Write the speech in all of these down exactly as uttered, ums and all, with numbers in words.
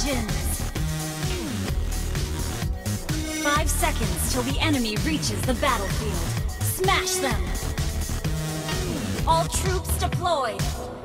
Legends! Five seconds till the enemy reaches the battlefield. Smash them! All troops deployed!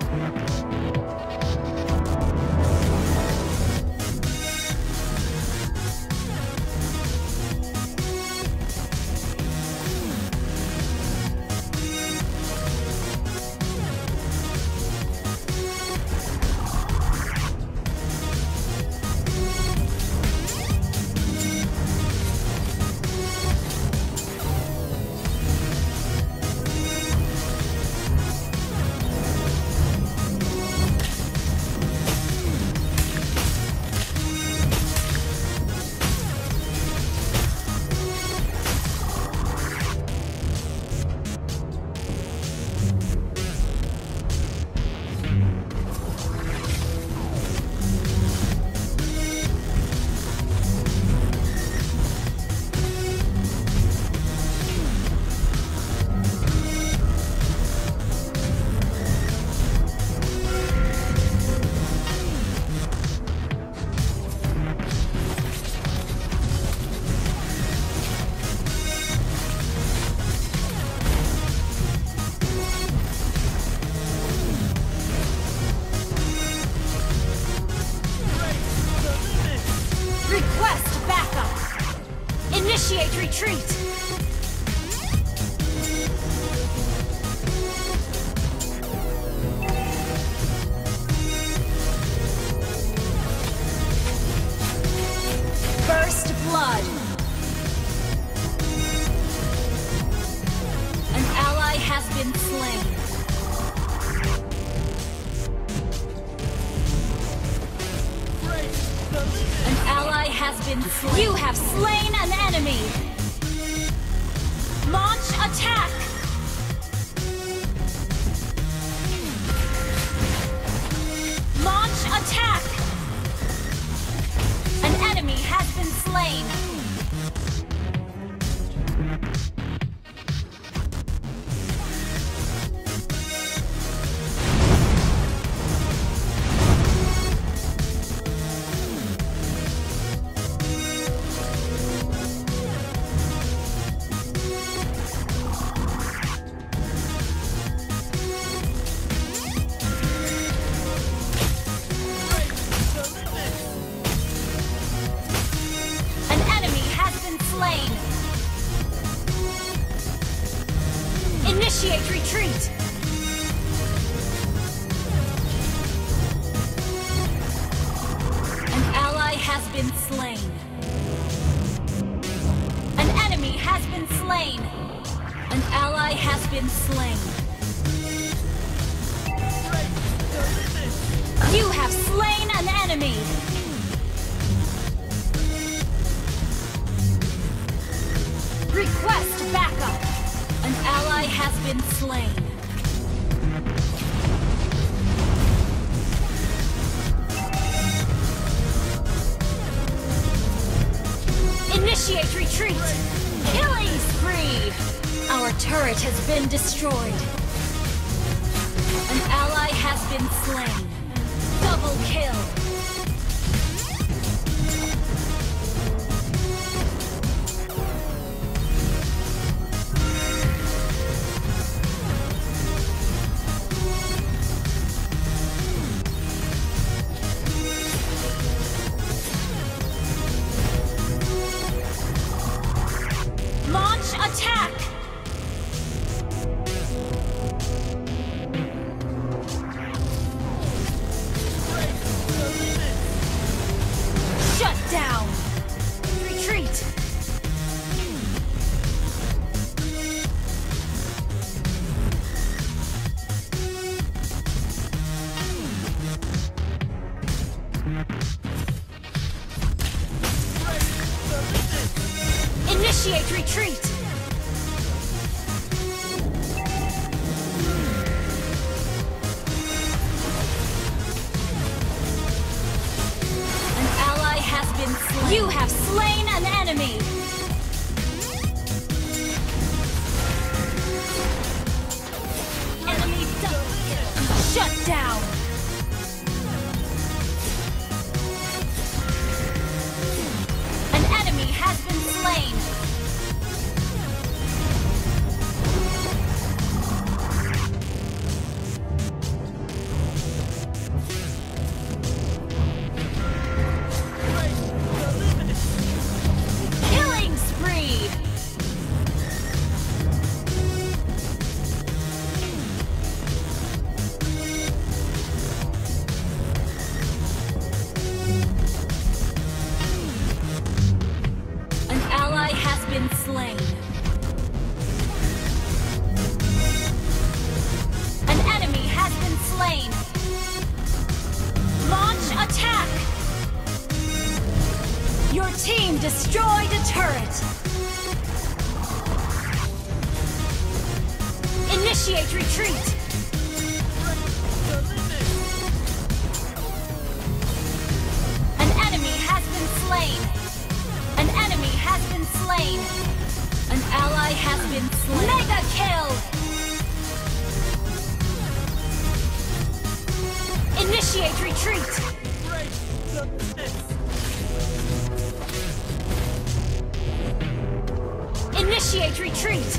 Initiate retreat! First blood! An ally has been slain. An ally has been slain. You have slain an enemy! Launch attack! Launch attack! An enemy has been slain! Initiate retreat! An ally has been slain. An enemy has been slain. An ally has been slain. You have slain an enemy! Request backup! An ally has been slain. Initiate retreat! Killing spree! Our turret has been destroyed. An ally has been slain. Double kill! Attack! Shut down! Retreat! Initiate retreat! You have slain an enemy! Enemy double kill! Shut down! slain. An enemy has been slain. Launch attack! Your team destroyed a turret. Initiate retreat. An enemy has been slain. An enemy has been slain. An ally has been slain. Mega kill! Initiate retreat! Initiate retreat!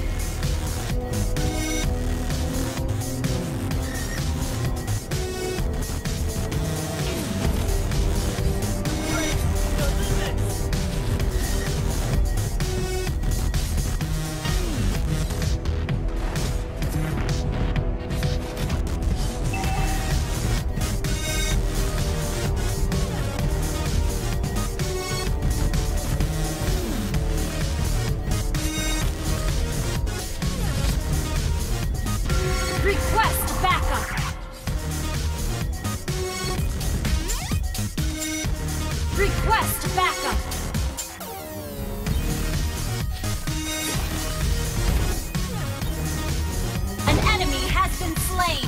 Request backup! Request backup! An enemy has been slain!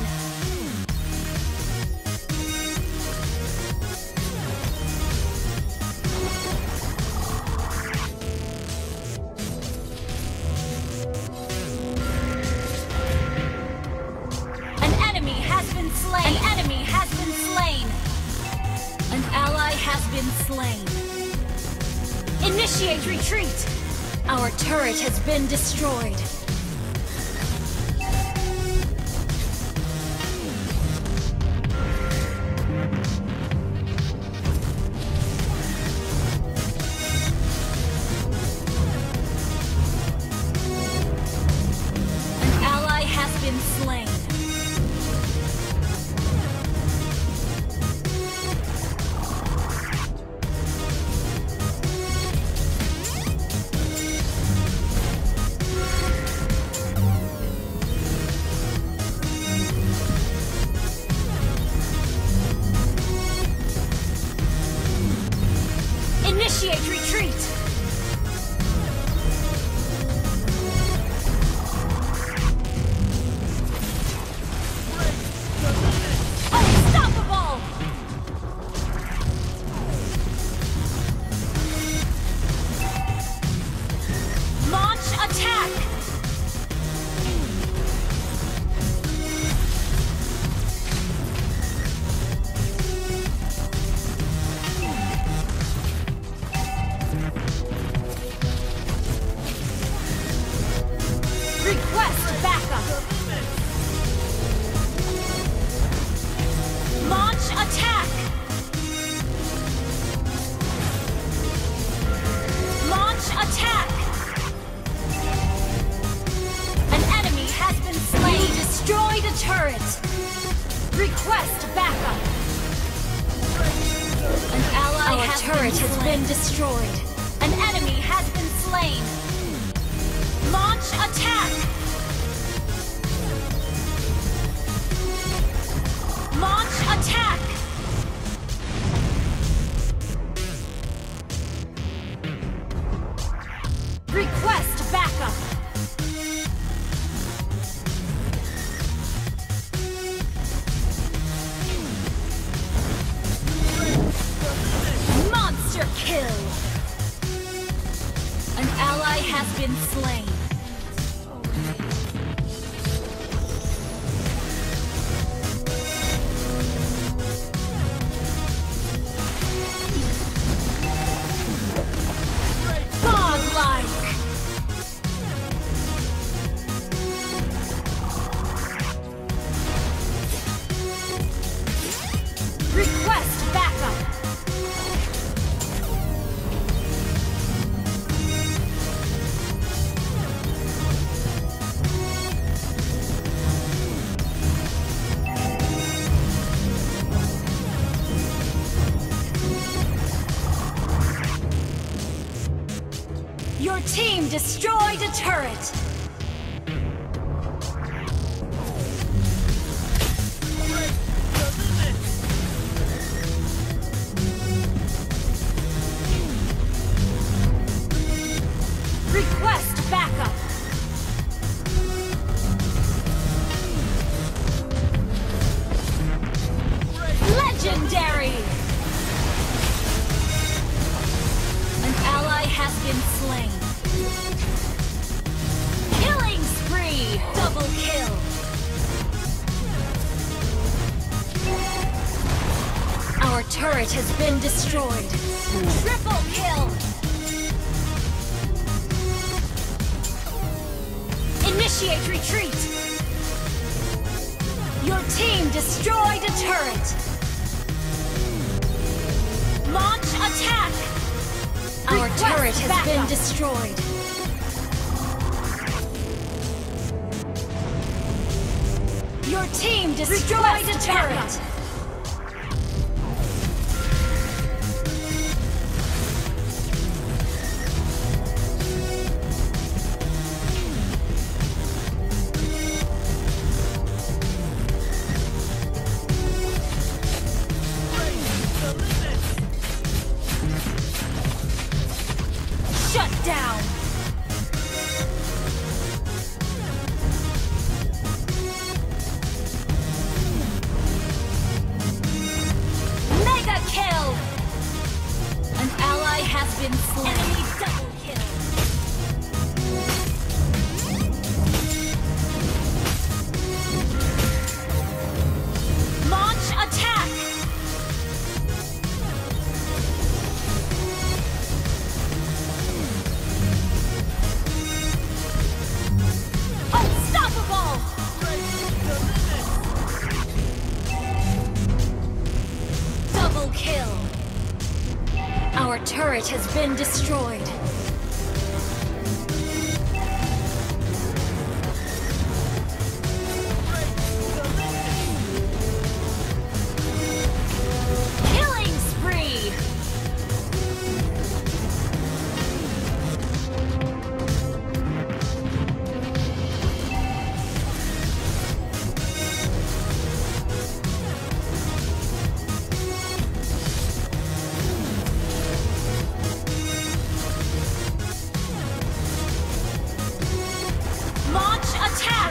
Slain. An enemy has been slain. An ally has been slain. Initiate retreat. Our turret has been destroyed. An ally has been slain. Initiate retreat! Unstoppable! Launch attack! Request backup! Launch attack! Launch attack! An enemy has been slain. You destroyed a turret! Request backup! An ally Our has turret been has been destroyed. An enemy has been slain. Launch attack! Launch attack! Request backup! Monster kill! An ally has been slain. Request backup! Your team destroyed a turret! Request backup! Legendary! An ally has been slain. Killing spree! Double kill! Our turret has been destroyed. Triple kill! Initiate retreat! Your team destroyed a turret! Launch attack! Our Request turret has backup. been destroyed. Your team destroyed Request a turret! Backup. Shut down! Mega kill! An ally has been slain. Enemy double kill! Launch attack! Kill. Our turret has been destroyed. Killing spree. Launch attack!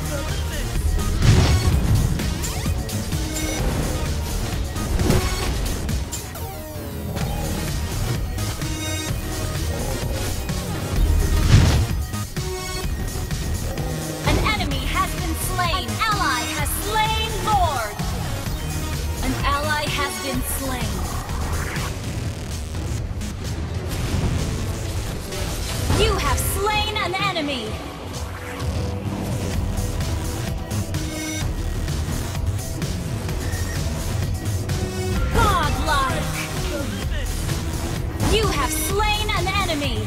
An enemy has been slain. An ally has slain Lord. An ally has been slain. You have slain an enemy. You have slain an enemy!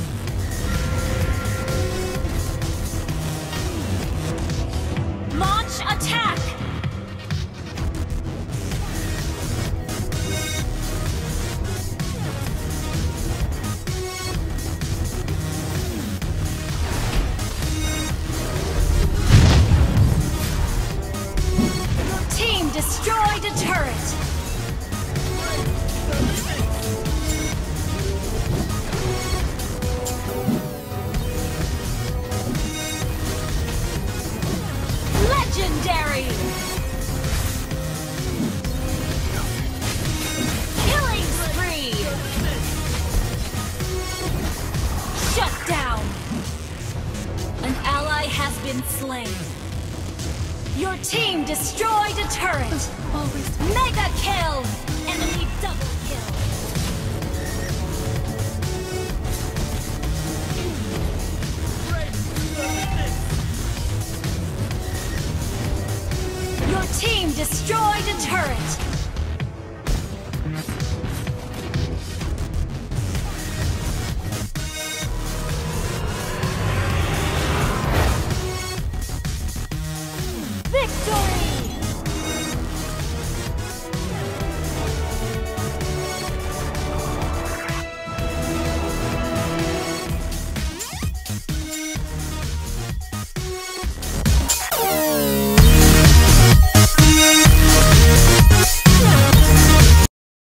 Launch attack! Your team destroyed a turret! Legendary! Killing spree! Shut down! An ally has been slain. Your team destroyed a turret! Mega kill! Enemy double kill! Your team destroyed a turret!